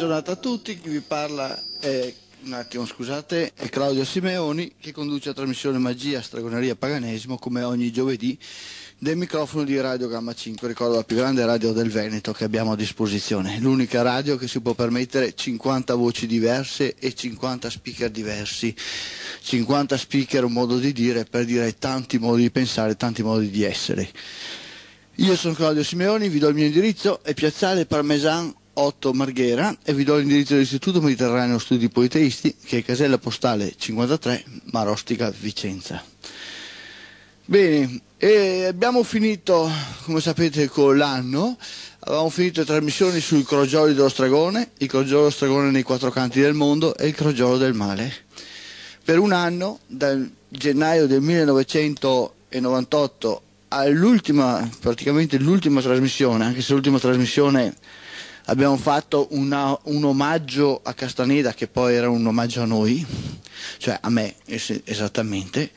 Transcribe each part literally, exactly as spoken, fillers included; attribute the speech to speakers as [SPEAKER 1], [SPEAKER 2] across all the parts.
[SPEAKER 1] giornata a tutti, chi vi parla è, un attimo scusate, è Claudio Simeoni, che conduce la trasmissione Magia, Stregoneria, Paganesimo, come ogni giovedì, del microfono di Radio Gamma cinque, ricordo la più grande radio del Veneto che abbiamo a disposizione, l'unica radio che si può permettere cinquanta voci diverse e cinquanta speaker diversi, cinquanta speaker, un modo di dire per dire tanti modi di pensare, tanti modi di essere. Io sono Claudio Simeoni, vi do il mio indirizzo, è Piazzale Parmesan otto Marghera, e vi do l'indirizzo dell'Istituto Mediterraneo Studi Politeisti, che è casella postale cinquantatré, Marostica, Vicenza. Bene, e abbiamo finito, come sapete, con l'anno, avevamo finito le trasmissioni sui crogioli dello Stragone, il crogiolo dello Stragone nei quattro canti del mondo e il crogiolo del male. Per un anno, dal gennaio del millenovecentonovantotto all'ultima, praticamente l'ultima trasmissione, anche se l'ultima trasmissione abbiamo fatto una, un omaggio a Castaneda, che poi era un omaggio a noi, cioè a me es- esattamente,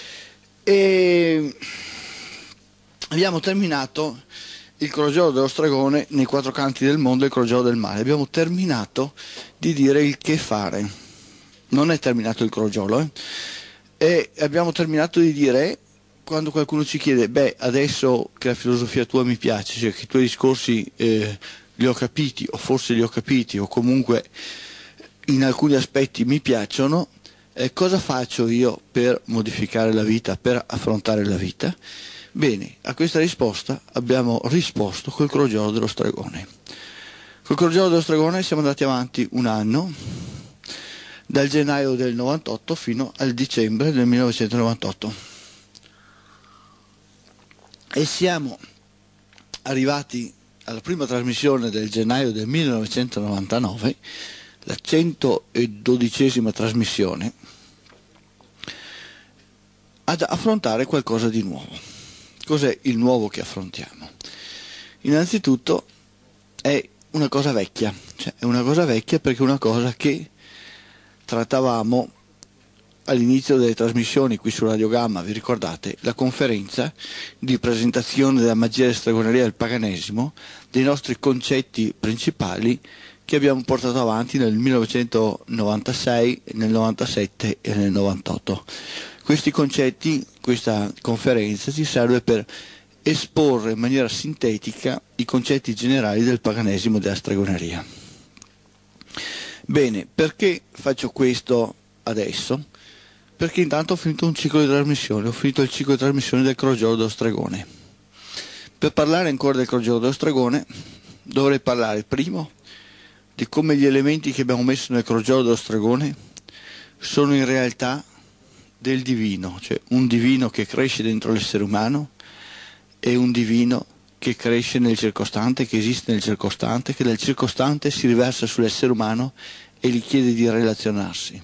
[SPEAKER 1] e abbiamo terminato il crogiolo dello Stragone nei quattro canti del mondo e il crogiolo del male. Abbiamo terminato di dire il che fare, non è terminato il crogiolo, eh? E abbiamo terminato di dire, quando qualcuno ci chiede, beh, adesso che la filosofia tua mi piace, cioè che i tuoi discorsi eh, li ho capiti, o forse li ho capiti, o comunque in alcuni aspetti mi piacciono, eh, cosa faccio io per modificare la vita, per affrontare la vita? Bene, a questa risposta abbiamo risposto col crogiolo dello Stragone. Col crogiolo dello Stragone siamo andati avanti un anno, dal gennaio del novantotto fino al dicembre del millenovecentonovantotto. E siamo arrivati alla prima trasmissione del gennaio del millenovecentonovantanove, la centododicesima trasmissione, ad affrontare qualcosa di nuovo. Cos'è il nuovo che affrontiamo? Innanzitutto è una cosa vecchia, cioè è una cosa vecchia perché è una cosa che trattavamo all'inizio delle trasmissioni qui su Radio Gamma, vi ricordate? La conferenza di presentazione della magia della stregoneria e del paganesimo, dei nostri concetti principali che abbiamo portato avanti nel millenovecentonovantasei, nel novantasette e nel novantotto. Questi concetti, questa conferenza ci serve per esporre in maniera sintetica i concetti generali del paganesimo e della stregoneria. Bene, perché faccio questo adesso? Perché intanto ho finito un ciclo di trasmissione, ho finito il ciclo di trasmissione del crogiolo dello Stragone. Per parlare ancora del crogiolo dello Stragone dovrei parlare primo di come gli elementi che abbiamo messo nel crogiolo dello Stragone sono in realtà del divino, cioè un divino che cresce dentro l'essere umano e un divino che cresce nel circostante, che esiste nel circostante, che dal circostante si riversa sull'essere umano e gli chiede di relazionarsi.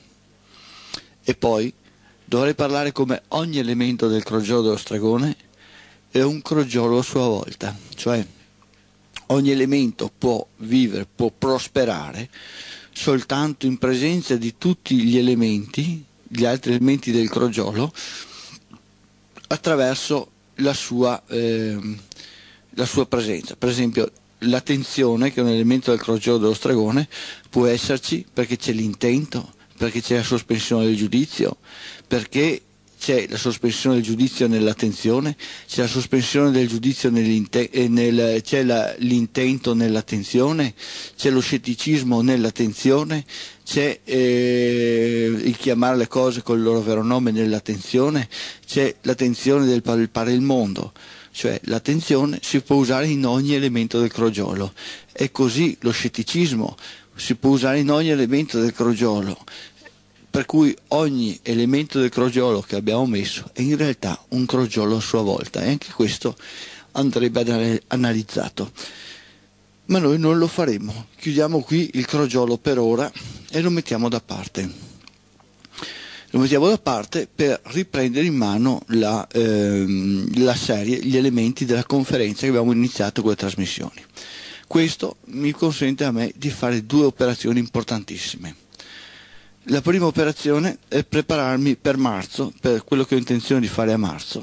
[SPEAKER 1] E poi dovrei parlare come ogni elemento del crogiolo dello Stragone è un crogiolo a sua volta, cioè ogni elemento può vivere, può prosperare soltanto in presenza di tutti gli elementi, gli altri elementi del crogiolo, attraverso la sua, eh, la sua presenza. Per esempio l'attenzione, che è un elemento del crogiolo dello Stragone, può esserci perché c'è l'intento, perché c'è la sospensione del giudizio, perché c'è la sospensione del giudizio nell'attenzione, c'è la sospensione del giudizio nell'inte- nel, c'è la, l'intento nell'attenzione, c'è lo scetticismo nell'attenzione, c'è eh, il chiamare le cose col loro vero nome nell'attenzione, c'è l'attenzione del palpare il mondo, cioè l'attenzione si può usare in ogni elemento del crogiolo, e così lo scetticismo si può usare in ogni elemento del crogiolo, per cui ogni elemento del crogiolo che abbiamo messo è in realtà un crogiolo a sua volta, e anche questo andrebbe analizzato. Ma noi non lo faremo, chiudiamo qui il crogiolo per ora e lo mettiamo da parte. Lo mettiamo da parte per riprendere in mano la, ehm, la serie, gli elementi della conferenza che abbiamo iniziato con le trasmissioni. Questo mi consente a me di fare due operazioni importantissime. La prima operazione è prepararmi per marzo, per quello che ho intenzione di fare a marzo.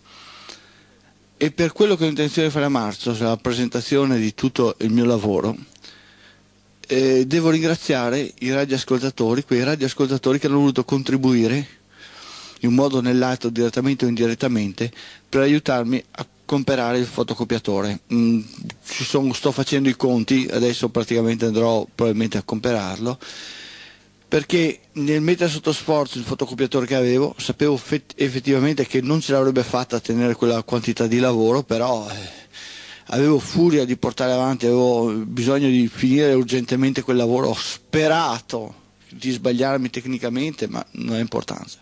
[SPEAKER 1] E per quello che ho intenzione di fare a marzo, cioè la presentazione di tutto il mio lavoro, eh, devo ringraziare i radioascoltatori, quei radioascoltatori che hanno voluto contribuire in un modo o nell'altro, direttamente o indirettamente, per aiutarmi a comprare il fotocopiatore. Mm, ci sono, sto facendo i conti, adesso praticamente andrò probabilmente a comprarlo, perché nel mettere sotto sforzo il fotocopiatore che avevo sapevo effettivamente che non ce l'avrebbe fatta a tenere quella quantità di lavoro, però eh, avevo furia di portare avanti, avevo bisogno di finire urgentemente quel lavoro, ho sperato di sbagliarmi tecnicamente, ma non ha importanza.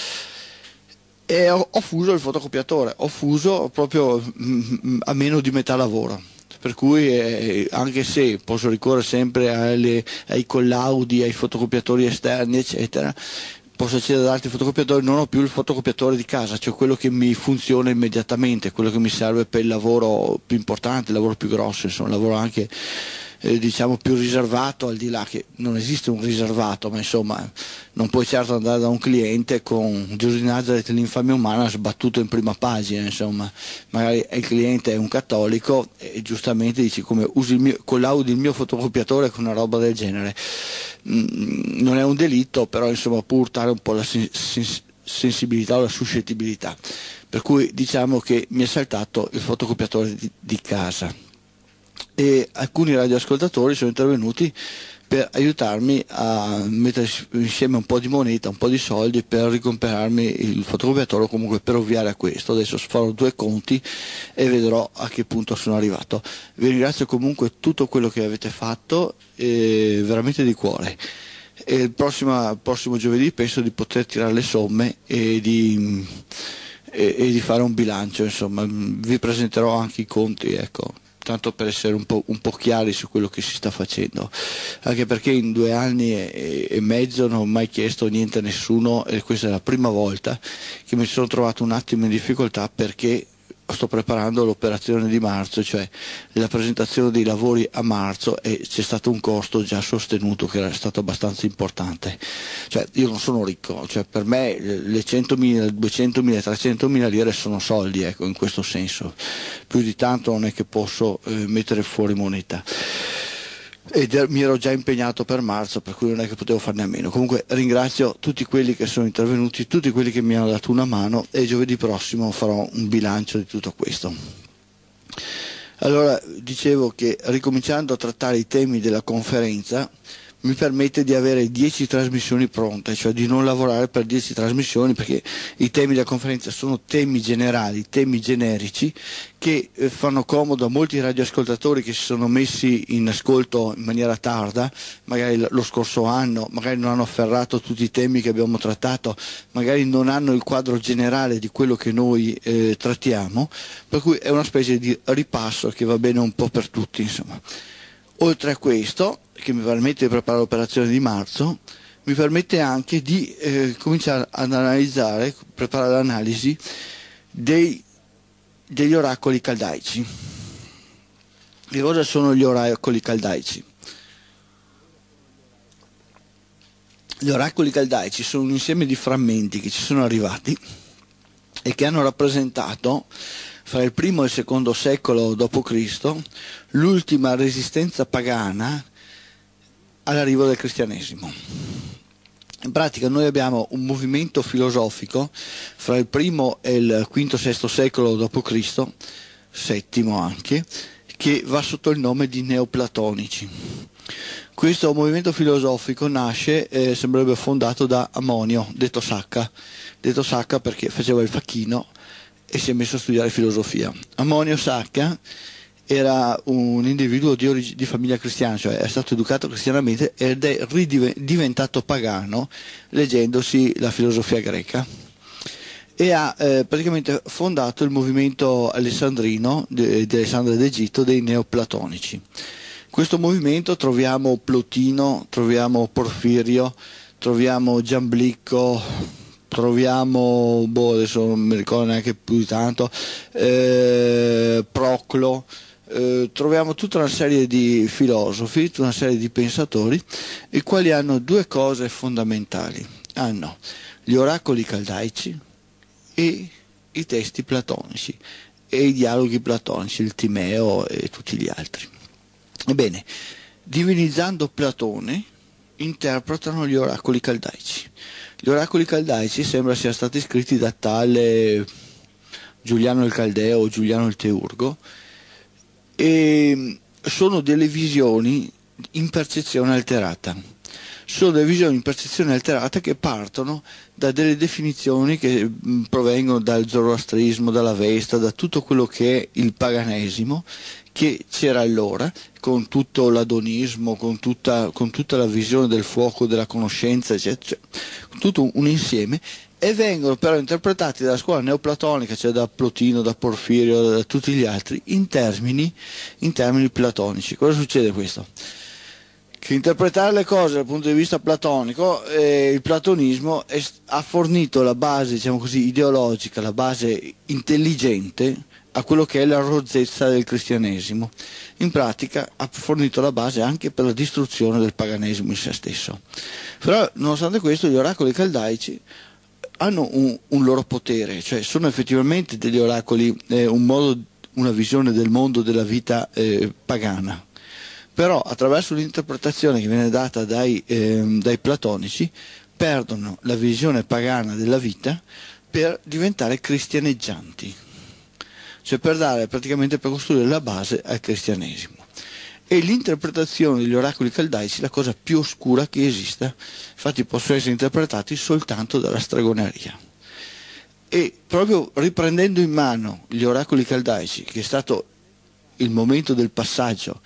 [SPEAKER 1] E ho, ho fuso il fotocopiatore, ho fuso proprio mh, a meno di metà lavoro, per cui eh, anche se posso ricorrere sempre alle, ai collaudi, ai fotocopiatori esterni eccetera, posso accedere ad altri fotocopiatori, non ho più il fotocopiatore di casa, cioè quello che mi funziona immediatamente, quello che mi serve per il lavoro più importante, il lavoro più grosso, insomma, il lavoro anche eh, diciamo più riservato, al di là che non esiste un riservato, ma insomma non puoi certo andare da un cliente con Gesù di Nazareth l'infamia umana sbattuto in prima pagina, insomma, magari il cliente è un cattolico e giustamente dici come usi il mio, collaudi il mio fotocopiatore con una roba del genere. Mm, non è un delitto, però insomma può urtare un po' la sen- sens- sensibilità o la suscettibilità, per cui diciamo che mi è saltato il fotocopiatore di, di casa e alcuni radioascoltatori sono intervenuti per aiutarmi a mettere insieme un po' di moneta, un po' di soldi per ricomprarmi il fotocopiatore o comunque per ovviare a questo. Adesso farò due conti e vedrò a che punto sono arrivato. Vi ringrazio comunque tutto quello che avete fatto, eh, veramente di cuore. E il prossimo, il prossimo giovedì penso di poter tirare le somme e di, e, e di fare un bilancio, insomma, vi presenterò anche i conti, ecco, tanto per essere un po', un po' chiari su quello che si sta facendo, anche perché in due anni e, e mezzo non ho mai chiesto niente a nessuno e questa è la prima volta che mi sono trovato un attimo in difficoltà, perché sto preparando l'operazione di marzo, cioè la presentazione dei lavori a marzo, e c'è stato un costo già sostenuto che era stato abbastanza importante. Cioè, io non sono ricco, cioè per me le centomila, duecentomila, trecentomila lire sono soldi, ecco, in questo senso. Più di tanto non è che posso eh, mettere fuori moneta. Ed er, mi ero già impegnato per marzo, per cui non è che potevo farne a meno. Comunque ringrazio tutti quelli che sono intervenuti, tutti quelli che mi hanno dato una mano, e giovedì prossimo farò un bilancio di tutto questo. Allora, dicevo che ricominciando a trattare i temi della conferenza mi permette di avere dieci trasmissioni pronte, cioè di non lavorare per dieci trasmissioni, perché i temi della conferenza sono temi generali, temi generici, che eh, fanno comodo a molti radioascoltatori che si sono messi in ascolto in maniera tarda, magari lo scorso anno, magari non hanno afferrato tutti i temi che abbiamo trattato, magari non hanno il quadro generale di quello che noi eh, trattiamo, per cui è una specie di ripasso che va bene un po' per tutti, insomma. Oltre a questo, che mi permette di preparare l'operazione di marzo, mi permette anche di eh, cominciare ad analizzare, preparare l'analisi dei, degli oracoli caldaici. Che cosa sono gli oracoli caldaici? Gli oracoli caldaici sono un insieme di frammenti che ci sono arrivati e che hanno rappresentato, fra il primo e il secondo secolo dopo Cristo, l'ultima resistenza pagana all'arrivo del cristianesimo. In pratica noi abbiamo un movimento filosofico fra il primo e il quinto sesto secolo dopo Cristo, settimo anche, che va sotto il nome di neoplatonici. Questo movimento filosofico nasce, eh, sembrerebbe fondato da Amonio, detto Sacca, detto Sacca perché faceva il facchino e si è messo a studiare filosofia. Amonio Sacca era un individuo di, orig- di famiglia cristiana, cioè è stato educato cristianamente ed è ridiv- diventato pagano leggendosi la filosofia greca, e ha eh, praticamente fondato il movimento alessandrino de- di Alessandria d'Egitto dei neoplatonici. In questo movimento troviamo Plotino, troviamo Porfirio, troviamo Giamblicco, troviamo, boh, adesso non mi ricordo neanche più di tanto, eh, Proclo, eh, troviamo tutta una serie di filosofi, tutta una serie di pensatori, i quali hanno due cose fondamentali. Hanno gli oracoli caldaici e i testi platonici e i dialoghi platonici, il Timeo e tutti gli altri. Ebbene, divinizzando Platone, interpretano gli oracoli caldaici. Gli oracoli caldaici sembra siano stati scritti da tale Giuliano il Caldeo o Giuliano il Teurgo, e sono delle visioni in percezione alterata. Sono delle visioni in percezione alterata che partono da delle definizioni che provengono dal zoroastrismo, dalla Vesta, da tutto quello che è il paganesimo che c'era allora, con tutto l'adonismo, con tutta, con tutta la visione del fuoco, della conoscenza, eccetera, tutto un insieme, e vengono però interpretati dalla scuola neoplatonica, cioè da Plotino, da Porfirio, da tutti gli altri, in termini, in termini platonici. Cosa succede questo? Che interpretare le cose dal punto di vista platonico, eh, il platonismo è, ha fornito la base, diciamo così, ideologica, la base intelligente a quello che è la rozzezza del cristianesimo. In pratica ha fornito la base anche per la distruzione del paganesimo in se stesso. Però nonostante questo gli oracoli caldaici hanno un, un loro potere, cioè sono effettivamente degli oracoli, eh, un modo, una visione del mondo, della vita eh, pagana. Però attraverso l'interpretazione che viene data dai, eh, dai platonici perdono la visione pagana della vita per diventare cristianeggianti, cioè per dare praticamente per costruire la base al cristianesimo. E l'interpretazione degli oracoli caldaici è la cosa più oscura che esista, infatti possono essere interpretati soltanto dalla stregoneria. E proprio riprendendo in mano gli oracoli caldaici, che è stato il momento del passaggio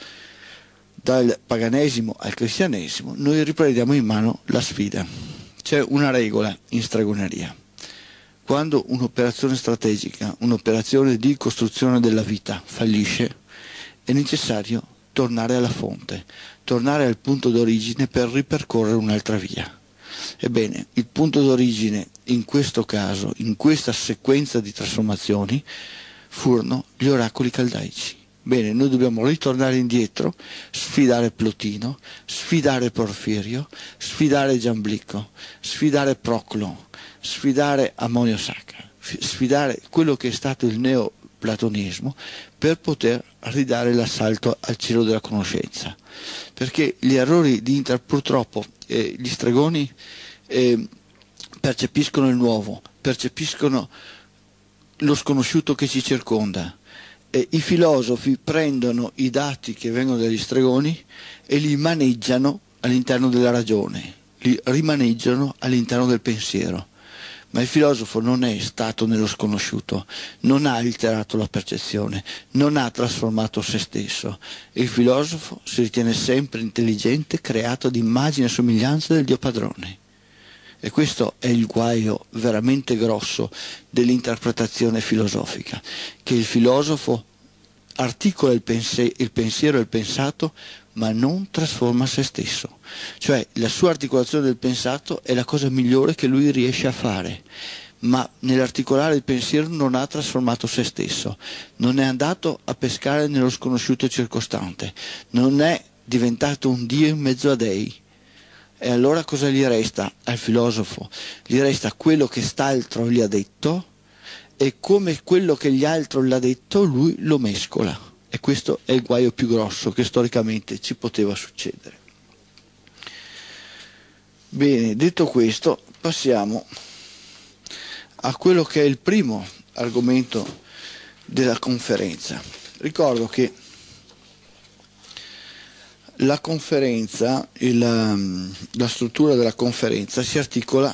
[SPEAKER 1] dal paganesimo al cristianesimo, noi riprendiamo in mano la sfida. C'è una regola in stregoneria: quando un'operazione strategica, un'operazione di costruzione della vita fallisce, è necessario tornare alla fonte, tornare al punto d'origine per ripercorrere un'altra via. Ebbene, il punto d'origine in questo caso, in questa sequenza di trasformazioni, furono gli oracoli caldaici. Bene, noi dobbiamo ritornare indietro, sfidare Plotino, sfidare Porfirio, sfidare Giamblico, sfidare Proclo, sfidare Ammonio Sacca, sfidare quello che è stato il neoplatonismo per poter ridare l'assalto al cielo della conoscenza. Perché gli errori di Inter, purtroppo, eh, gli stregoni eh, percepiscono il nuovo, percepiscono lo sconosciuto che ci circonda. E i filosofi prendono i dati che vengono dagli stregoni e li maneggiano all'interno della ragione, li rimaneggiano all'interno del pensiero. Ma il filosofo non è stato nello sconosciuto, non ha alterato la percezione, non ha trasformato se stesso. Il filosofo si ritiene sempre intelligente, creato ad immagine e somiglianza del Dio padrone. E questo è il guaio veramente grosso dell'interpretazione filosofica, che il filosofo articola il, pense- il pensiero e il pensato, ma non trasforma se stesso. Cioè la sua articolazione del pensato è la cosa migliore che lui riesce a fare, ma nell'articolare il pensiero non ha trasformato se stesso, non è andato a pescare nello sconosciuto circostante, non è diventato un Dio in mezzo a dei. E allora cosa gli resta al filosofo? Gli resta quello che st'altro gli ha detto, e come quello che gli altri l'ha detto lui lo mescola. E questo è il guaio più grosso che storicamente ci poteva succedere. Bene, detto questo, passiamo a quello che è il primo argomento della conferenza. Ricordo che la conferenza, il, la struttura della conferenza si articola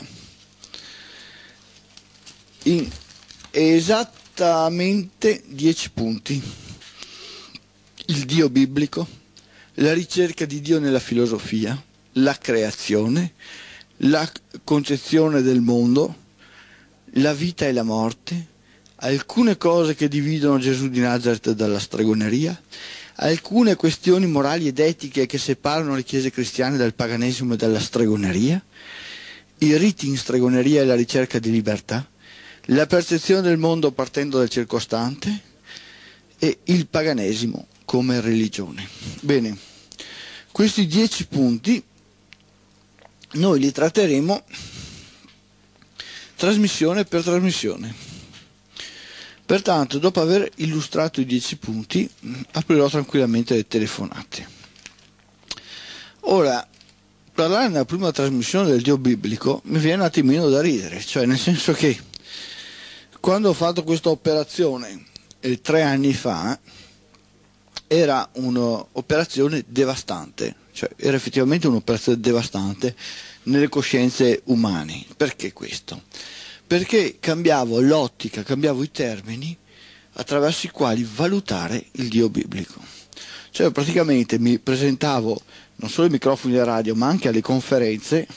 [SPEAKER 1] in esattamente dieci punti: il Dio biblico, la ricerca di Dio nella filosofia, la creazione, la concezione del mondo, la vita e la morte, alcune cose che dividono Gesù di Nazareth dalla stregoneria, alcune questioni morali ed etiche che separano le chiese cristiane dal paganesimo e dalla stregoneria, i riti in stregoneria e la ricerca di libertà, la percezione del mondo partendo dal circostante e il paganesimo come religione. Bene, questi dieci punti noi li tratteremo trasmissione per trasmissione. Pertanto, dopo aver illustrato i dieci punti, aprirò tranquillamente le telefonate. Ora, parlare nella prima trasmissione del Dio biblico mi viene un attimino da ridere, cioè nel senso che quando ho fatto questa operazione eh, tre anni fa era un'operazione devastante, cioè era effettivamente un'operazione devastante nelle coscienze umane. Perché questo? Perché cambiavo l'ottica, cambiavo i termini attraverso i quali valutare il Dio biblico. Cioè praticamente mi presentavo non solo ai microfoni della radio ma anche alle conferenze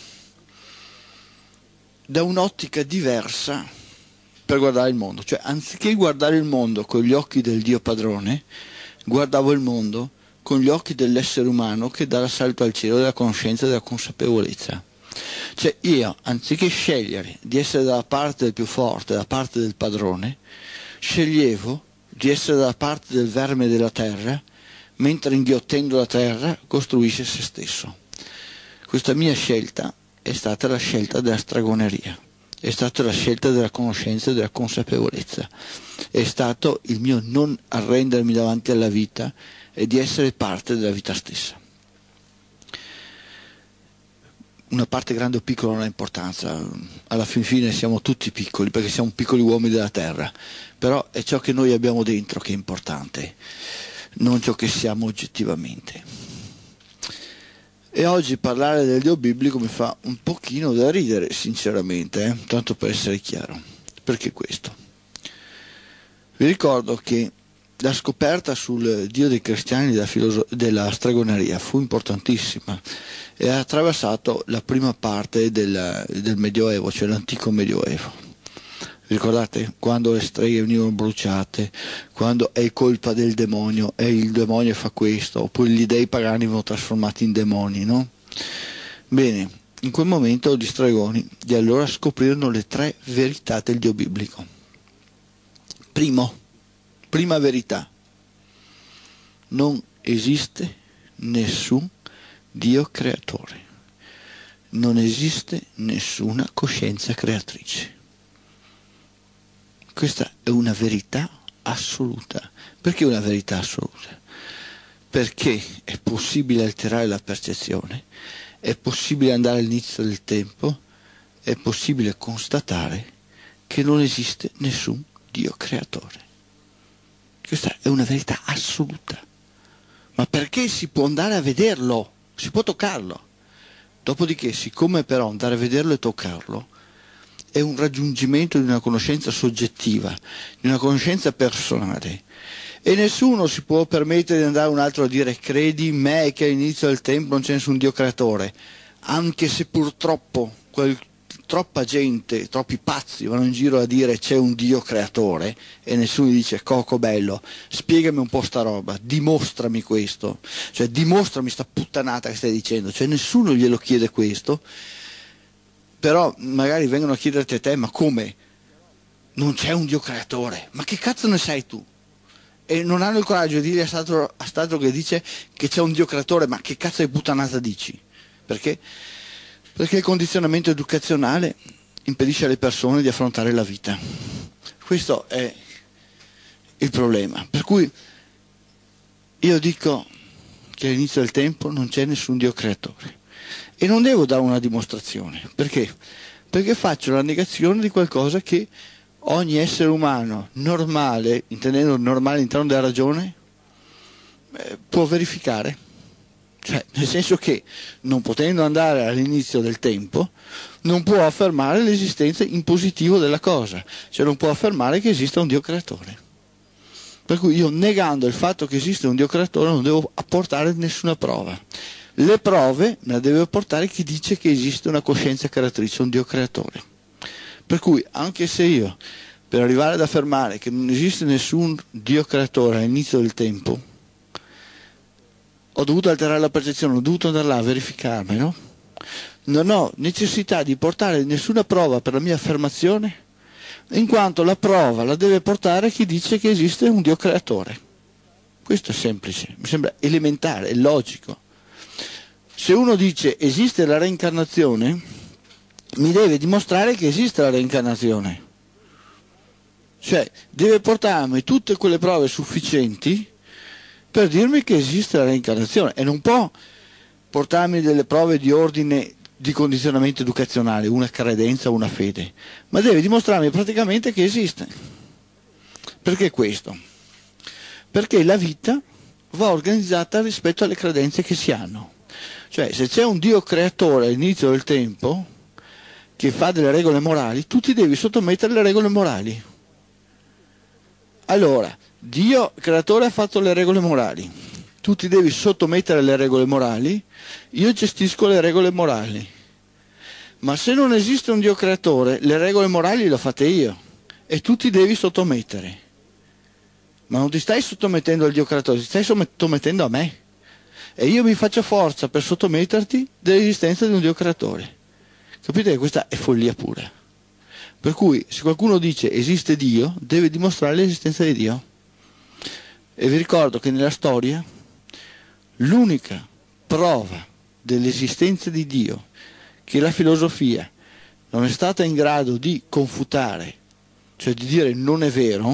[SPEAKER 1] da un'ottica diversa per guardare il mondo. Cioè anziché guardare il mondo con gli occhi del Dio padrone, guardavo il mondo con gli occhi dell'essere umano che dà l'assalto al cielo della conoscenza e della consapevolezza. Cioè io, anziché scegliere di essere dalla parte del più forte, dalla parte del padrone, sceglievo di essere dalla parte del verme della terra, mentre inghiottendo la terra costruisce se stesso. Questa mia scelta è stata la scelta della stregoneria, è stata la scelta della conoscenza e della consapevolezza, è stato il mio non arrendermi davanti alla vita e di essere parte della vita stessa. Una parte grande o piccola non ha importanza, alla fin fine siamo tutti piccoli perché siamo piccoli uomini della terra, però è ciò che noi abbiamo dentro che è importante, non ciò che siamo oggettivamente. E oggi parlare del Dio biblico mi fa un pochino da ridere, sinceramente, eh? Tanto per essere chiaro. Perché questo? Vi ricordo che la scoperta sul Dio dei cristiani della, filoso- della stregoneria fu importantissima e ha attraversato la prima parte del, del Medioevo, cioè l'antico Medioevo. Vi ricordate? Quando le streghe venivano bruciate, quando è colpa del demonio, e il demonio fa questo, oppure gli dei pagani vengono trasformati in demoni, no? Bene, in quel momento gli stregoni di allora scoprirono le tre verità del Dio biblico. Primo, prima verità, non esiste nessun Dio creatore, non esiste nessuna coscienza creatrice. Questa è una verità assoluta. Perché una verità assoluta? Perché è possibile alterare la percezione, è possibile andare all'inizio del tempo, è possibile constatare che non esiste nessun Dio creatore. Questa è una verità assoluta. Ma perché si può andare a vederlo? Si può toccarlo. Dopodiché, siccome però andare a vederlo e toccarlo è un raggiungimento di una conoscenza soggettiva, di una conoscenza personale, e nessuno si può permettere di andare a un altro a dire credi in me che all'inizio del tempo non c'è nessun Dio creatore, anche se purtroppo quel, troppa gente, troppi pazzi vanno in giro a dire c'è un Dio creatore e nessuno gli dice Coco bello, spiegami un po' sta roba, dimostrami questo, cioè dimostrami sta puttanata che stai dicendo, cioè nessuno glielo chiede questo. Però magari vengono a chiederti a te, ma come? Non c'è un Dio creatore? Ma che cazzo ne sai tu? E non hanno il coraggio di dire a stato, a stato che dice che c'è un Dio creatore, ma che cazzo di puttanata dici? Perché? Perché il condizionamento educazionale impedisce alle persone di affrontare la vita. Questo è il problema. Per cui io dico che all'inizio del tempo non c'è nessun Dio creatore. E non devo dare una dimostrazione. Perché? Perché faccio la negazione di qualcosa che ogni essere umano normale, intendendo normale all'interno della ragione, eh, può verificare. Cioè, nel senso che, non potendo andare all'inizio del tempo, non può affermare l'esistenza in positivo della cosa. Cioè non può affermare che esista un Dio creatore. Per cui io, negando il fatto che esiste un Dio creatore, non devo apportare nessuna prova. Le prove me le deve portare chi dice che esiste una coscienza creatrice, un Dio creatore. Per cui anche se io, per arrivare ad affermare che non esiste nessun Dio creatore all'inizio del tempo, ho dovuto alterare la percezione, ho dovuto andare là a verificarmi, no? Non ho necessità di portare nessuna prova per la mia affermazione, in quanto la prova la deve portare chi dice che esiste un Dio creatore. Questo è semplice, mi sembra elementare, è logico. Se uno dice esiste la reincarnazione, mi deve dimostrare che esiste la reincarnazione. Cioè, deve portarmi tutte quelle prove sufficienti per dirmi che esiste la reincarnazione. E non può portarmi delle prove di ordine di condizionamento educazionale, una credenza, una fede, ma deve dimostrarmi praticamente che esiste. Perché questo? Perché la vita va organizzata rispetto alle credenze che si hanno. Cioè, se c'è un Dio creatore all'inizio del tempo che fa delle regole morali, tu ti devi sottomettere alle regole morali. Allora, Dio creatore ha fatto le regole morali, tu ti devi sottomettere alle regole morali, io gestisco le regole morali. Ma se non esiste un Dio creatore, le regole morali le ho fatte io e tu ti devi sottomettere. Ma non ti stai sottomettendo al Dio creatore, ti stai sottomettendo a me. E io mi faccio forza per sottometterti dell'esistenza di un Dio creatore. Capite che questa è follia pura. Per cui se qualcuno dice esiste Dio, deve dimostrare l'esistenza di Dio. E vi ricordo che nella storia l'unica prova dell'esistenza di Dio che la filosofia non è stata in grado di confutare, cioè di dire non è vero,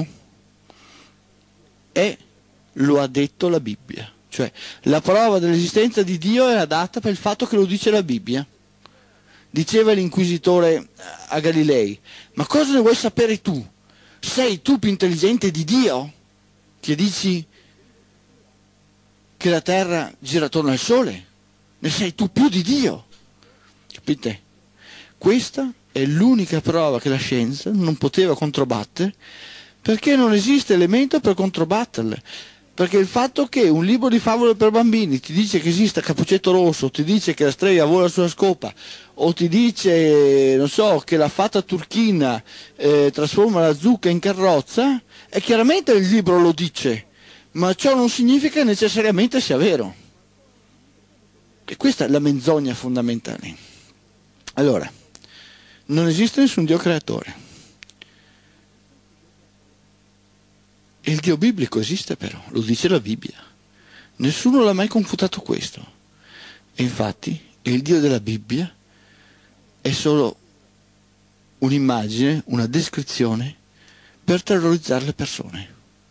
[SPEAKER 1] è lo ha detto la Bibbia. Cioè la prova dell'esistenza di Dio era data per il fatto che lo dice la Bibbia. Diceva l'inquisitore a Galilei, ma cosa ne vuoi sapere tu? Sei tu più intelligente di Dio? Che dici che la terra gira attorno al sole? Ne sei tu più di Dio? Capite? Questa è l'unica prova che la scienza non poteva controbattere, perché non esiste elemento per controbatterle. Perché il fatto che un libro di favole per bambini ti dice che esiste Cappuccetto Rosso, ti dice che la strega vola sulla scopa, o ti dice, non so, che la fata turchina eh, trasforma la zucca in carrozza, e chiaramente il libro lo dice, ma ciò non significa necessariamente sia vero. E questa è la menzogna fondamentale. Allora, non esiste nessun Dio creatore. Il Dio biblico esiste però, lo dice la Bibbia. Nessuno l'ha mai confutato questo. E infatti il Dio della Bibbia è solo un'immagine, una descrizione per terrorizzare le persone.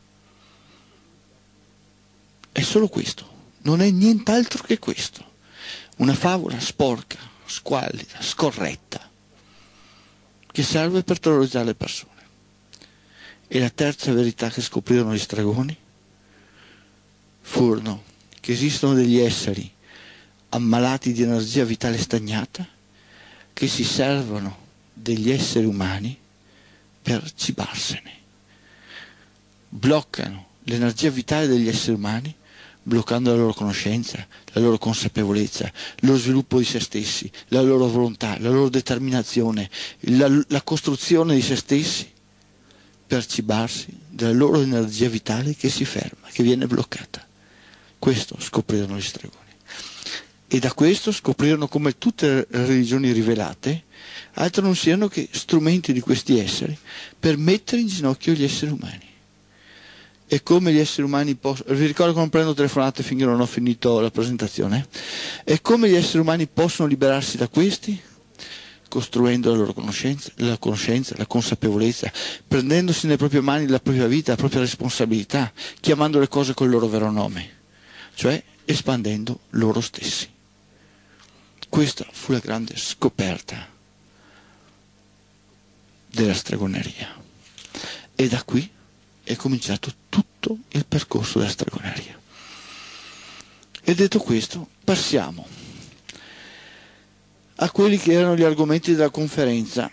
[SPEAKER 1] È solo questo, non è nient'altro che questo. Una favola sporca, squallida, scorretta, che serve per terrorizzare le persone. E la terza verità che scoprirono gli stregoni furono che esistono degli esseri ammalati di energia vitale stagnata che si servono degli esseri umani per cibarsene. Bloccano l'energia vitale degli esseri umani, bloccando la loro conoscenza, la loro consapevolezza, lo sviluppo di se stessi, la loro volontà, la loro determinazione, la, la costruzione di se stessi, per cibarsi della loro energia vitale che si ferma, che viene bloccata. Questo scoprirono gli stregoni. E da questo scoprirono come tutte le religioni rivelate altro non siano che strumenti di questi esseri per mettere in ginocchio gli esseri umani. E come gli esseri umani possono, vi ricordo che non prendo telefonate finché non ho finito la presentazione, e come gli esseri umani possono liberarsi da questi? Costruendo la loro conoscenza, la conoscenza, la consapevolezza, prendendosi nelle proprie mani la propria vita, la propria responsabilità, chiamando le cose col loro vero nome, cioè espandendo loro stessi. Questa fu la grande scoperta della stregoneria. E da qui è cominciato tutto il percorso della stregoneria. E detto questo, passiamo a quelli che erano gli argomenti della conferenza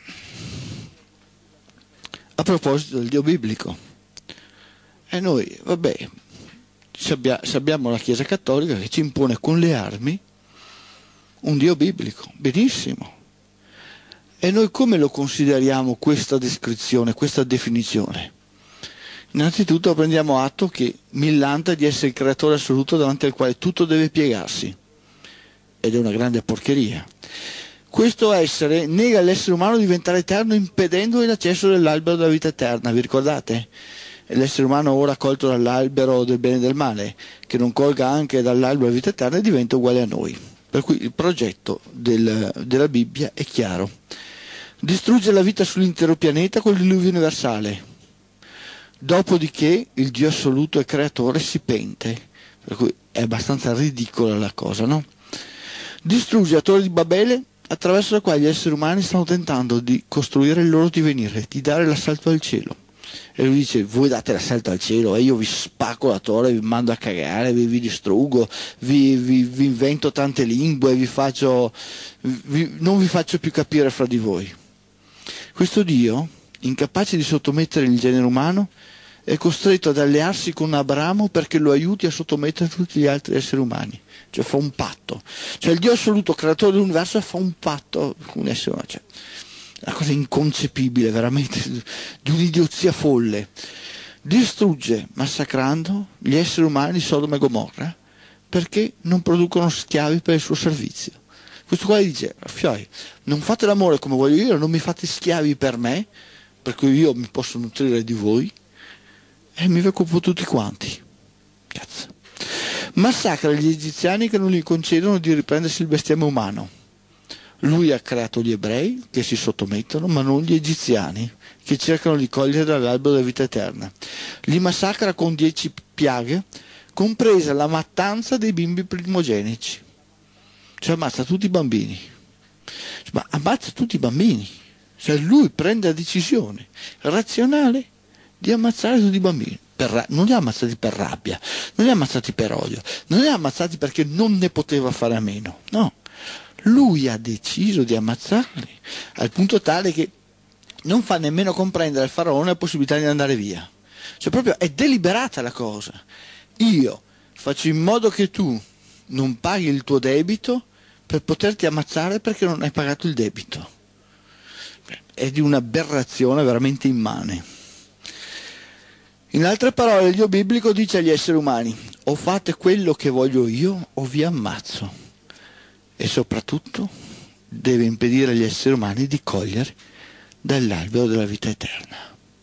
[SPEAKER 1] a proposito del Dio biblico. E noi, vabbè, se abbiamo la Chiesa Cattolica che ci impone con le armi un Dio biblico, benissimo. E noi come lo consideriamo questa descrizione, questa definizione? Innanzitutto prendiamo atto che millanta di essere il creatore assoluto davanti al quale tutto deve piegarsi, ed è una grande porcheria. Questo essere nega all'essere umano di diventare eterno impedendogli l'accesso dell'albero della vita eterna, vi ricordate? E l'essere umano ora colto dall'albero del bene e del male, che non colga anche dall'albero della vita eterna e diventa uguale a noi. Per cui il progetto del, della Bibbia è chiaro. Distrugge la vita sull'intero pianeta con il diluvio universale. Dopodiché il Dio assoluto e creatore si pente. Per cui è abbastanza ridicola la cosa, no? Distrugge la torre di Babele attraverso la quale gli esseri umani stanno tentando di costruire il loro divenire, di dare l'assalto al cielo. E lui dice: voi date l'assalto al cielo e io vi spacco la torre, vi mando a cagare, vi, vi distruggo, vi, vi, vi invento tante lingue, vi faccio, vi, non vi faccio più capire fra di voi. Questo Dio, incapace di sottomettere il genere umano, è costretto ad allearsi con Abramo perché lo aiuti a sottomettere tutti gli altri esseri umani. Cioè fa un patto. Cioè il Dio assoluto, creatore dell'universo, fa un patto con un essere umano. Cioè, una cosa inconcepibile, veramente, di un'idiozia folle. Distrugge, massacrando gli esseri umani di Sodoma e Gomorra perché non producono schiavi per il suo servizio. Questo qua dice: fioi, non fate l'amore come voglio io, non mi fate schiavi per me, per cui io mi posso nutrire di voi, e mi occupo tutti quanti. Cazzo. Massacra gli egiziani che non gli concedono di riprendersi il bestiame umano. Lui ha creato gli ebrei che si sottomettono, ma non gli egiziani che cercano di cogliere dall'albero della vita eterna. Li massacra con dieci piaghe, compresa la mattanza dei bimbi primogenici. Cioè ammazza tutti i bambini. Ma ammazza tutti i bambini. Cioè lui prende la decisione razionale di ammazzare tutti i bambini. Per, non li ha ammazzati per rabbia, non li ha ammazzati per odio, non li ha ammazzati perché non ne poteva fare a meno. No. Lui ha deciso di ammazzarli al punto tale che non fa nemmeno comprendere al faraone la possibilità di andare via. Cioè proprio è deliberata la cosa. Io faccio in modo che tu non paghi il tuo debito per poterti ammazzare perché non hai pagato il debito. È di un'aberrazione veramente immane. In altre parole, il Dio biblico dice agli esseri umani: o fate quello che voglio io o vi ammazzo. E soprattutto deve impedire agli esseri umani di cogliere dall'albero della vita eterna.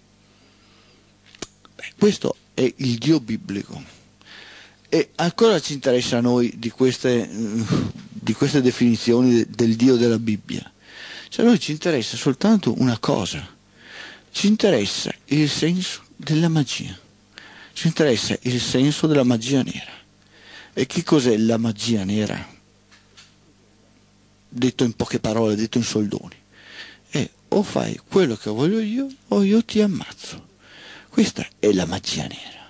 [SPEAKER 1] Beh, questo è il Dio biblico. E ancora ci interessa a noi di queste, di queste definizioni del Dio della Bibbia? Cioè a noi ci interessa soltanto una cosa: ci interessa il senso della magia, ci interessa il senso della magia nera. E che cos'è la magia nera? Detto in poche parole, detto in soldoni, è: o fai quello che voglio io o io ti ammazzo. Questa è la magia nera.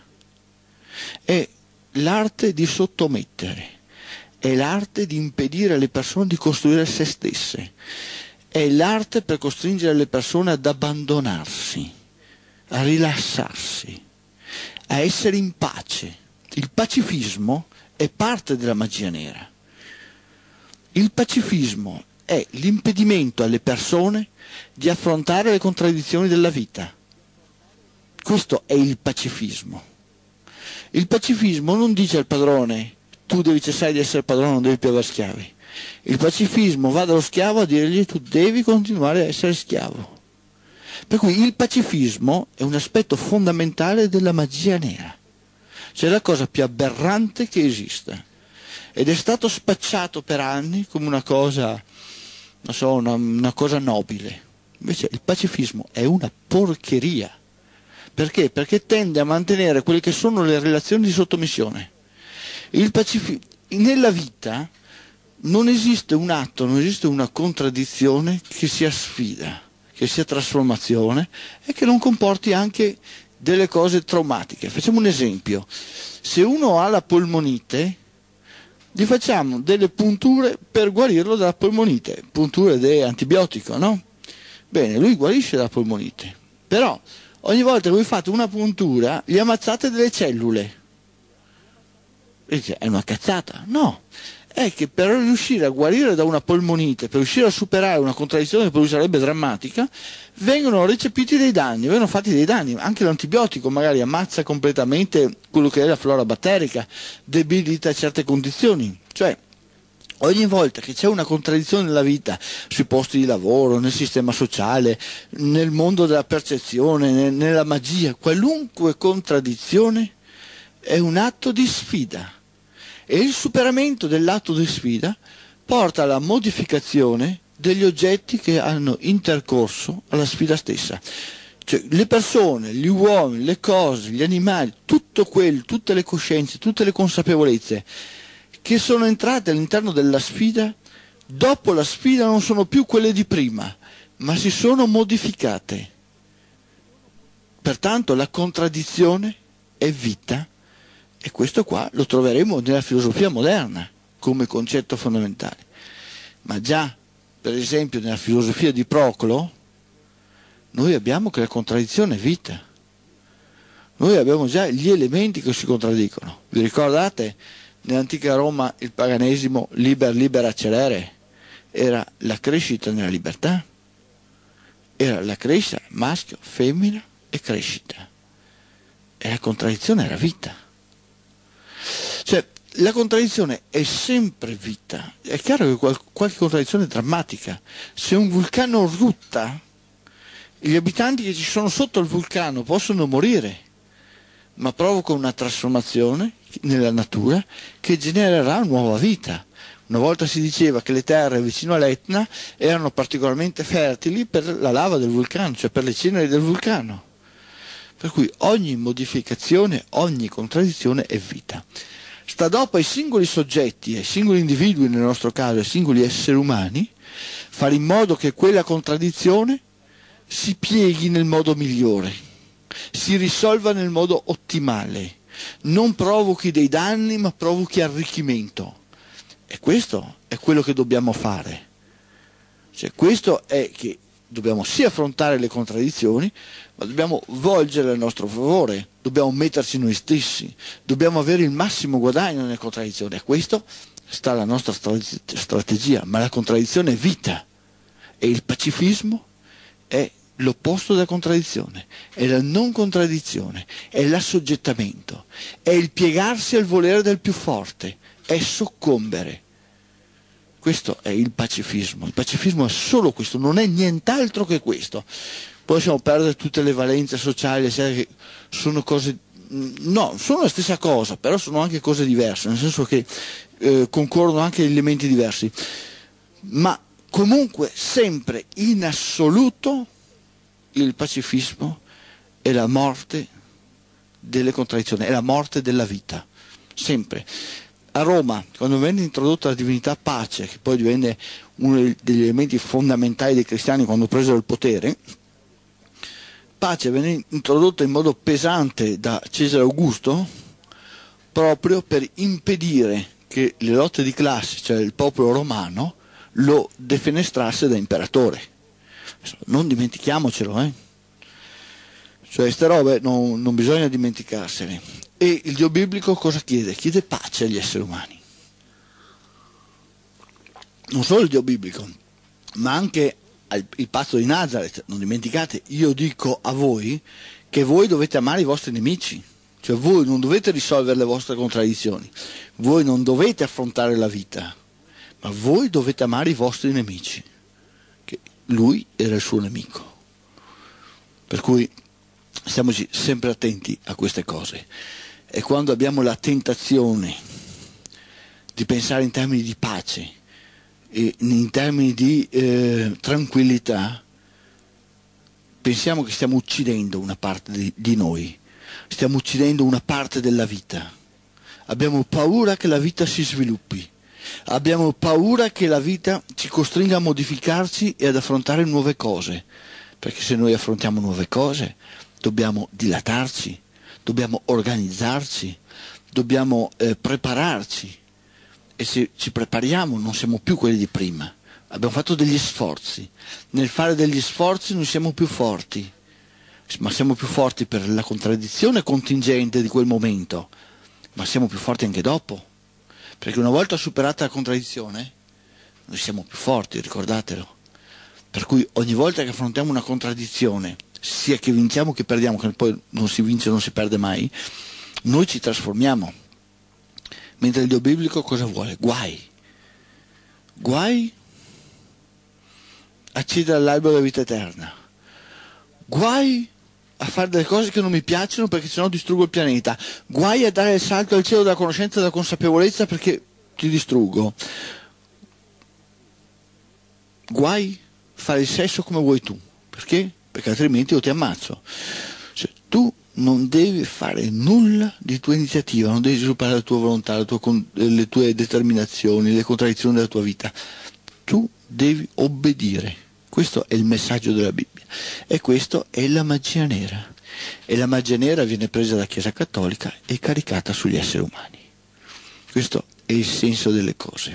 [SPEAKER 1] È l'arte di sottomettere, è l'arte di impedire alle persone di costruire se stesse, è l'arte per costringere le persone ad abbandonarsi, a rilassarsi, a essere in pace. Il pacifismo è parte della magia nera. Il pacifismo è l'impedimento alle persone di affrontare le contraddizioni della vita. Questo è il pacifismo. Il pacifismo non dice al padrone: tu devi cessare di essere padrone, non devi più avere schiavi. Il pacifismo va dallo schiavo a dirgli: tu devi continuare a essere schiavo. Per cui il pacifismo è un aspetto fondamentale della magia nera. Cioè la cosa più aberrante che esista. Ed è stato spacciato per anni come una cosa, non so, una, una cosa nobile. Invece il pacifismo è una porcheria. Perché? Perché tende a mantenere quelle che sono le relazioni di sottomissione. Il pacifi- nella vita non esiste un atto, non esiste una contraddizione che sia sfida, che sia trasformazione e che non comporti anche delle cose traumatiche. Facciamo un esempio: se uno ha la polmonite, gli facciamo delle punture per guarirlo dalla polmonite, punture di antibiotico, no? Bene, lui guarisce dalla polmonite, però ogni volta che voi fate una puntura gli ammazzate delle cellule. E dice: è una cazzata? No, è che per riuscire a guarire da una polmonite, per riuscire a superare una contraddizione che per lui sarebbe drammatica, vengono recepiti dei danni, vengono fatti dei danni. Anche l'antibiotico magari ammazza completamente quello che è la flora batterica, debilita certe condizioni. Cioè, ogni volta che c'è una contraddizione nella vita, sui posti di lavoro, nel sistema sociale, nel mondo della percezione, nel, nella magia, qualunque contraddizione è un atto di sfida. E il superamento dell'atto di sfida porta alla modificazione degli oggetti che hanno intercorso alla sfida stessa. Cioè, le persone, gli uomini, le cose, gli animali, tutto quello, tutte le coscienze, tutte le consapevolezze che sono entrate all'interno della sfida dopo la sfida non sono più quelle di prima, ma si sono modificate. Pertanto la contraddizione è vita, e questo qua lo troveremo nella filosofia moderna come concetto fondamentale. Ma già, per esempio, nella filosofia di Proclo, noi abbiamo che la contraddizione è vita. Noi abbiamo già gli elementi che si contraddicono. Vi ricordate? Nell'antica Roma il paganesimo liber liber accelere era la crescita nella libertà, era la crescita maschio, femmina e crescita, e la contraddizione era vita. Cioè la contraddizione è sempre vita. È chiaro che qual- qualche contraddizione è drammatica. Se un vulcano rutta, gli abitanti che ci sono sotto il vulcano possono morire, ma provoca una trasformazione nella natura che genererà nuova vita. Una volta si diceva che le terre vicino all'Etna erano particolarmente fertili per la lava del vulcano, cioè per le ceneri del vulcano. Per cui ogni modificazione, ogni contraddizione è vita. Sta dopo ai singoli soggetti, ai singoli individui nel nostro caso, ai singoli esseri umani, fare in modo che quella contraddizione si pieghi nel modo migliore, si risolva nel modo ottimale, non provochi dei danni ma provochi arricchimento. E questo è quello che dobbiamo fare. Cioè, questo è che dobbiamo sì affrontare le contraddizioni, ma dobbiamo volgere al nostro favore, dobbiamo metterci noi stessi, dobbiamo avere il massimo guadagno nelle contraddizioni. E questo sta la nostra strategia, ma la contraddizione è vita, e il pacifismo è l'opposto della contraddizione, è la non contraddizione, è l'assoggettamento, è il piegarsi al volere del più forte, è soccombere. Questo è il pacifismo. Il pacifismo è solo questo, non è nient'altro che questo. Poi possiamo perdere tutte le valenze sociali, eccetera, che sono cose, no, sono la stessa cosa, però sono anche cose diverse, nel senso che eh, concorrono anche elementi diversi. Ma comunque sempre in assoluto il pacifismo è la morte delle contraddizioni, è la morte della vita, sempre. A Roma, quando venne introdotta la divinità pace, che poi divenne uno degli elementi fondamentali dei cristiani quando presero il potere, pace venne introdotta in modo pesante da Cesare Augusto proprio per impedire che le lotte di classe, cioè il popolo romano, lo defenestrasse da imperatore. Non dimentichiamocelo, eh? Cioè queste robe non, non bisogna dimenticarsene. E il Dio biblico cosa chiede? Chiede pace agli esseri umani. Non solo il Dio biblico, ma anche al, il pazzo di Nazareth. Non dimenticate, io dico a voi che voi dovete amare i vostri nemici. Cioè voi non dovete risolvere le vostre contraddizioni, voi non dovete affrontare la vita, ma voi dovete amare i vostri nemici. Che lui era il suo nemico. Per cui stiamoci sempre attenti a queste cose. E quando abbiamo la tentazione di pensare in termini di pace e in termini di eh, tranquillità, pensiamo che stiamo uccidendo una parte di, di noi, stiamo uccidendo una parte della vita. Abbiamo paura che la vita si sviluppi, abbiamo paura che la vita ci costringa a modificarci e ad affrontare nuove cose, perché se noi affrontiamo nuove cose dobbiamo dilatarci, dobbiamo organizzarci, dobbiamo eh, prepararci, e se ci prepariamo non siamo più quelli di prima, abbiamo fatto degli sforzi, nel fare degli sforzi non siamo più forti, ma siamo più forti per la contraddizione contingente di quel momento, ma siamo più forti anche dopo, perché una volta superata la contraddizione noi siamo più forti, ricordatelo. Per cui ogni volta che affrontiamo una contraddizione, sia che vinciamo che perdiamo, che poi non si vince, non si perde mai, noi ci trasformiamo. Mentre il Dio biblico cosa vuole? Guai. Guai a cedere all'albero della vita eterna. Guai a fare delle cose che non mi piacciono perché sennò distruggo il pianeta. Guai a dare il salto al cielo della conoscenza e della consapevolezza perché ti distruggo. Guai a fare il sesso come vuoi tu. Perché? Perché altrimenti io ti ammazzo. Cioè, tu non devi fare nulla di tua iniziativa, non devi sviluppare la tua volontà, la tua, le tue determinazioni, le contraddizioni della tua vita. tu devi obbedire. Questo è il messaggio della Bibbia e questo è la magia nera, e la magia nera viene presa dalla Chiesa Cattolica e caricata sugli esseri umani. Questo è il senso delle cose.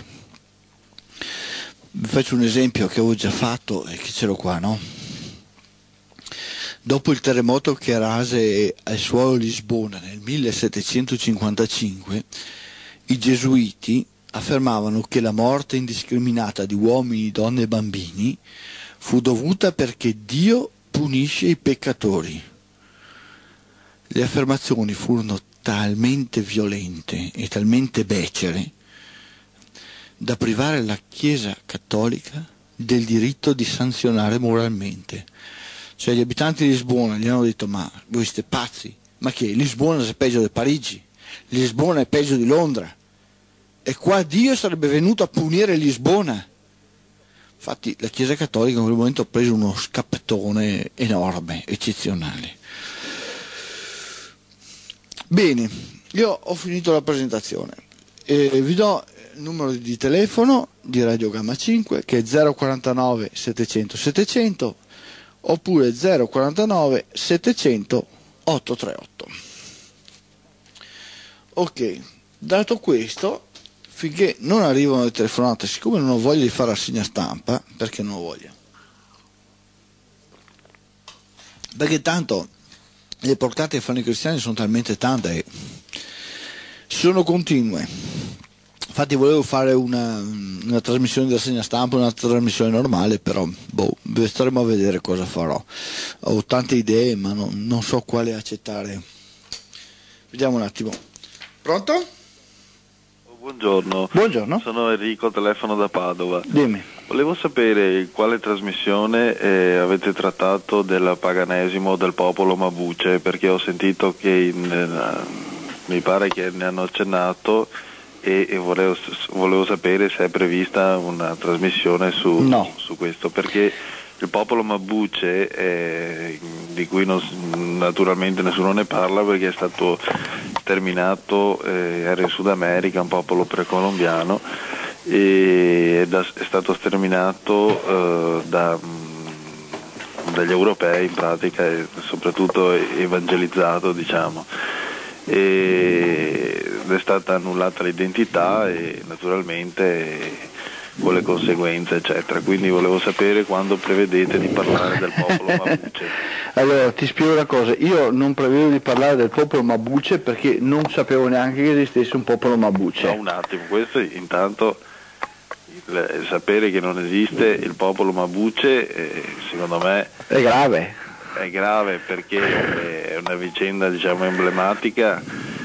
[SPEAKER 1] Vi faccio un esempio che avevo già fatto e che ce l'ho qua, no? Dopo il terremoto che rase al suolo Lisbona nel millesettecentocinquantacinque, i gesuiti affermavano che la morte indiscriminata di uomini, donne e bambini fu dovuta perché Dio punisce i peccatori. Le affermazioni furono talmente violente e talmente becere da privare la Chiesa Cattolica del diritto di sanzionare moralmente. Cioè gli abitanti di Lisbona gli hanno detto: ma voi siete pazzi, ma che Lisbona è peggio di Parigi, Lisbona è peggio di Londra, e qua Dio sarebbe venuto a punire Lisbona. Infatti la Chiesa Cattolica in quel momento ha preso uno scappatone enorme, eccezionale. Bene, io ho finito la presentazione e vi do il numero di telefono di Radio Gamma cinque, che è zero quarantanove settecento settecento oppure zero quarantanove settecento ottocentotrentotto. Ok, dato questo, finché non arrivano le telefonate, siccome non ho voglia di fare rassegna stampa, perché non ho voglia? Perché tanto le portate che fanno i cristiani sono talmente tante e sono continue. Infatti volevo fare una, una trasmissione di rassegna stampa, una trasmissione normale, però boh, staremo a vedere cosa farò. Ho tante idee, ma no, non so quale accettare. Vediamo un attimo. Pronto?
[SPEAKER 2] Buongiorno.
[SPEAKER 1] Buongiorno.
[SPEAKER 2] Sono Enrico, telefono da Padova.
[SPEAKER 1] Dimmi.
[SPEAKER 2] Volevo sapere in quale trasmissione eh, avete trattato del paganesimo del popolo Mapuche, perché ho sentito che in, eh, mi pare che ne hanno accennato e, e volevo, volevo sapere se è prevista una trasmissione su,
[SPEAKER 1] no.
[SPEAKER 2] su questo, perché il popolo Mapuche, eh, di cui non, naturalmente nessuno ne parla perché è stato sterminato, eh, era in Sud America, un popolo precolombiano, e è stato sterminato eh, da, dagli europei in pratica, e soprattutto evangelizzato, diciamo, e è stata annullata l'identità e naturalmente con le conseguenze eccetera. Quindi volevo sapere quando prevedete di parlare del popolo Mapuche.
[SPEAKER 1] Allora ti spiego una cosa, io non prevedo di parlare del popolo Mapuche perché non sapevo neanche che esistesse un popolo Mapuche.
[SPEAKER 2] No, un attimo, questo intanto, il sapere che non esiste il popolo Mapuche eh, secondo me
[SPEAKER 1] è grave.
[SPEAKER 2] È grave perché è una vicenda, diciamo, emblematica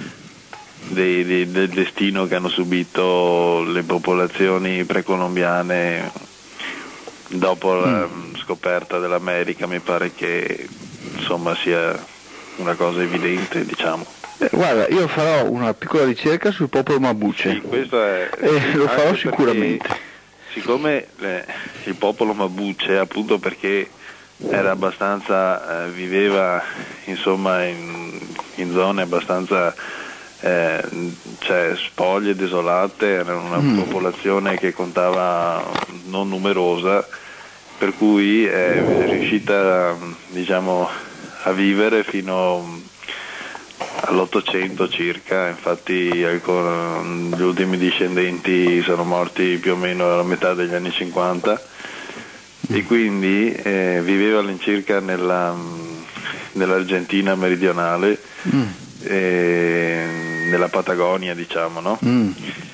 [SPEAKER 2] dei, dei, del destino che hanno subito le popolazioni precolombiane dopo mm. la scoperta dell'America. Mi pare che insomma sia una cosa evidente, diciamo.
[SPEAKER 1] Eh, guarda, io farò una piccola ricerca sul popolo Mapuche.
[SPEAKER 2] Sì, questo è,
[SPEAKER 1] e lo farò sicuramente.
[SPEAKER 2] Siccome eh, il popolo Mapuche, appunto perché era abbastanza, eh, viveva insomma in, in zone abbastanza eh, cioè spoglie, desolate, era una mm. popolazione che contava non numerosa, per cui è riuscita, diciamo, a vivere fino all'Ottocento circa. Infatti gli ultimi discendenti sono morti più o meno alla metà degli anni cinquanta e quindi eh, viveva all'incirca nella, nell'Argentina meridionale, mm. eh, nella Patagonia, diciamo, no? Mm.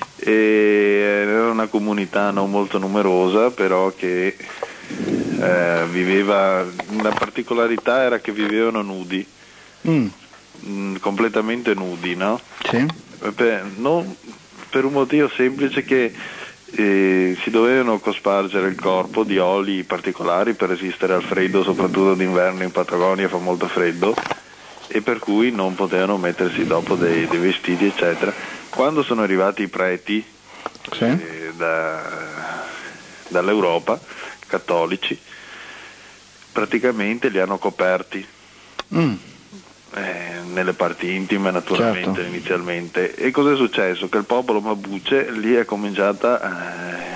[SPEAKER 2] E era una comunità non molto numerosa, però che eh, viveva, una particolarità era che vivevano nudi, mm. mh, completamente nudi, no?
[SPEAKER 1] Sì.
[SPEAKER 2] Per, non, per un motivo semplice che Eh, si dovevano cospargere il corpo di oli particolari per resistere al freddo, soprattutto d'inverno in Patagonia fa molto freddo, e per cui non potevano mettersi dopo dei, dei vestiti eccetera. Quando sono arrivati i preti sì. eh, da, dall'Europa, cattolici, praticamente li hanno coperti mm. eh, nelle parti intime, naturalmente, certo. inizialmente. E cosa è successo? Che il popolo Mapuche lì è cominciata eh,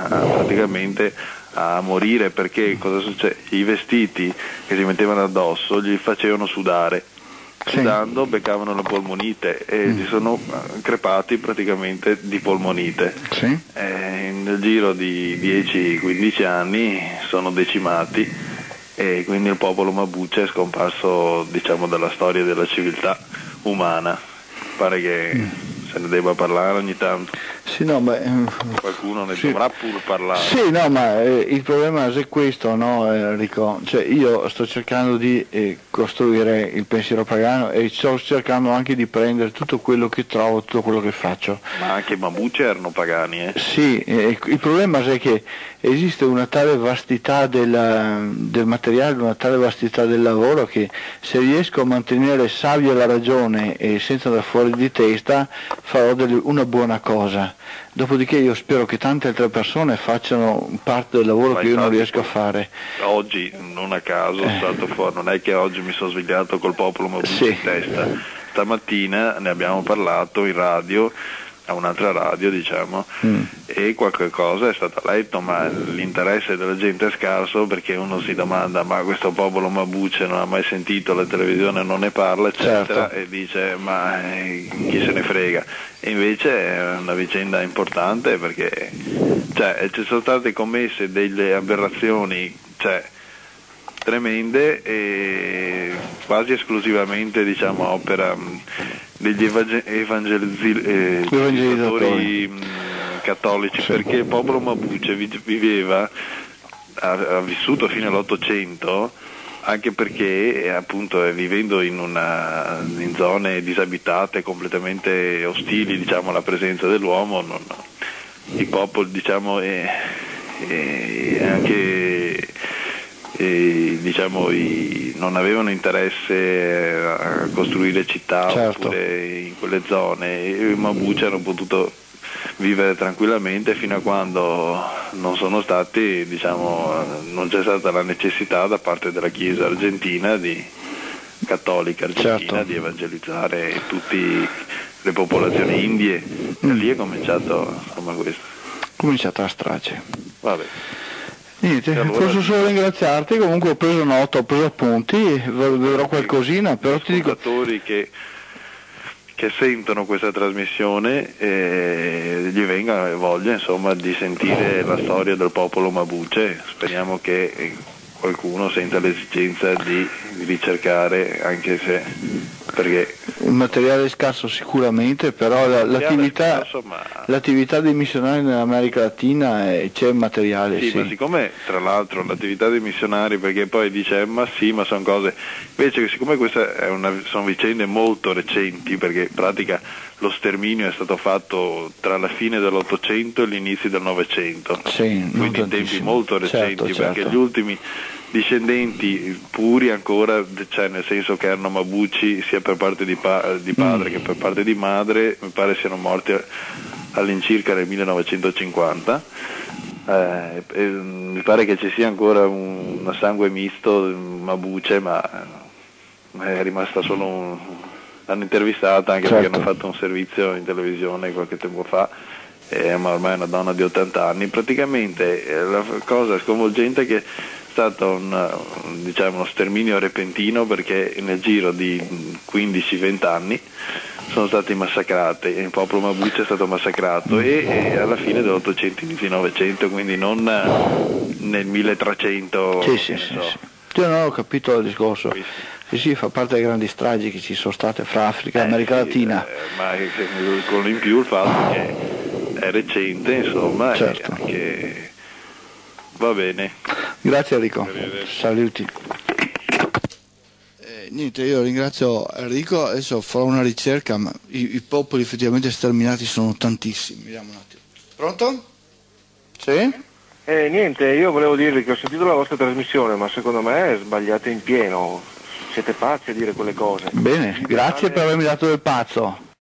[SPEAKER 2] praticamente a morire, perché cosa succede? I vestiti che si mettevano addosso gli facevano sudare, sì. Sudando beccavano la polmonite e mm. si sono crepati praticamente di polmonite, sì. E nel giro di dieci quindici anni sono decimati e quindi il popolo Mapuche è scomparso, diciamo, dalla storia della civiltà umana. Pare che mm. se ne debba parlare ogni tanto.
[SPEAKER 1] Sì, no, ma,
[SPEAKER 2] qualcuno ne
[SPEAKER 1] sì.
[SPEAKER 2] dovrà pur parlare.
[SPEAKER 1] Sì, no, ma eh, il problema è questo, no, Enrico? Cioè, io sto cercando di eh, costruire il pensiero pagano e sto cercando anche di prendere tutto quello che trovo, tutto quello che faccio.
[SPEAKER 2] Ma anche i Mapuche erano pagani, eh?
[SPEAKER 1] Sì, eh, il problema è che esiste una tale vastità della, del materiale, una tale vastità del lavoro, che se riesco a mantenere savia la ragione e senza andare fuori di testa farò delle, una buona cosa. Dopodiché io spero che tante altre persone facciano parte del lavoro ma che io non riesco a fare.
[SPEAKER 2] Oggi, non a caso, eh. stato fuori, non è che oggi mi sono svegliato col popolo Mapuche sì. in testa. Stamattina ne abbiamo parlato in radio, a un'altra radio diciamo, mm. e qualche cosa è stato letto, ma l'interesse della gente è scarso, perché uno si domanda: ma questo popolo Mapuche non ha mai sentito, la televisione non ne parla, eccetera, certo. E dice: ma eh, chi se ne frega. E invece è una vicenda importante, perché cioè, ci sono state commesse delle aberrazioni, cioè, tremende, e quasi esclusivamente, diciamo, opera degli evangel- evangelizzi- eh, evangelizzatori mh, cattolici, sì. Perché il popolo Mapuche viveva, ha, ha vissuto fino all'Ottocento, anche perché appunto vivendo in, una, in zone disabitate, completamente ostili, diciamo, alla presenza dell'uomo, non, i popoli, diciamo, e, e anche e, diciamo, i, non avevano interesse a costruire città, certo. Oppure in quelle zone, e i Mapuche hanno potuto vivere tranquillamente fino a quando non sono stati, diciamo, non c'è stata la necessità da parte della Chiesa argentina, di cattolica argentina, certo. di evangelizzare tutte le popolazioni indie, mm. e lì è cominciato, insomma, questo.
[SPEAKER 1] È cominciata la strage.
[SPEAKER 2] Vabbè.
[SPEAKER 1] Niente, allora, posso solo ringraziarti, comunque ho preso nota, ho preso appunti, vedrò qualcosina, però ti dico...
[SPEAKER 2] che che sentono questa trasmissione e gli venga voglia, insomma, di sentire la storia del popolo Mapuche. Speriamo che qualcuno senta l'esigenza di ricercare, anche se, perché
[SPEAKER 1] il materiale è scarso sicuramente, però la, l'attività, scarso, ma... l'attività dei missionari nell'America Latina è, c'è materiale.
[SPEAKER 2] Sì, sì, ma siccome tra l'altro l'attività dei missionari, perché poi dice ma sì, ma sono cose, invece siccome queste è una, sono vicende molto recenti, perché in pratica lo sterminio è stato fatto tra la fine dell'Ottocento e l'inizio del Novecento,
[SPEAKER 1] sì,
[SPEAKER 2] quindi in tempi molto recenti, certo, perché certo. Gli ultimi discendenti puri ancora, cioè nel senso che erano Mapuche sia per parte di, pa- di padre mm. che per parte di madre, mi pare siano morti all'incirca nel millenovecentocinquanta, eh, e, mi pare che ci sia ancora un, un sangue misto Mapuche, ma è rimasta solo un, l'hanno intervistata anche, certo. Perché hanno fatto un servizio in televisione qualche tempo fa, eh, ma ormai è una donna di ottanta anni. Praticamente eh, la cosa sconvolgente è che stato un, diciamo, uno sterminio repentino, perché nel giro di quindici venti anni sono stati massacrati, il popolo Mapuche è stato massacrato, e, e alla fine dell'Ottocento, inizio Novecento, quindi non nel milletrecento.
[SPEAKER 1] Sì, sì, sì,
[SPEAKER 2] so.
[SPEAKER 1] sì. Io non ho capito il discorso. Sì, sì, fa parte delle grandi stragi che ci sono state fra Africa e eh, America sì, Latina.
[SPEAKER 2] Eh, ma con in più il fatto che è recente, insomma, certo. E anche... Va bene.
[SPEAKER 1] Grazie Enrico. Saluti. Eh, niente, io ringrazio Enrico, adesso farò una ricerca, ma i, i popoli effettivamente sterminati sono tantissimi. Vediamo un attimo. Pronto? Sì?
[SPEAKER 3] Eh, niente, io volevo dirvi che ho sentito la vostra trasmissione, ma secondo me sbagliate in pieno. Siete pazzi a dire quelle cose.
[SPEAKER 1] Bene, grazie per avermi dato del pazzo.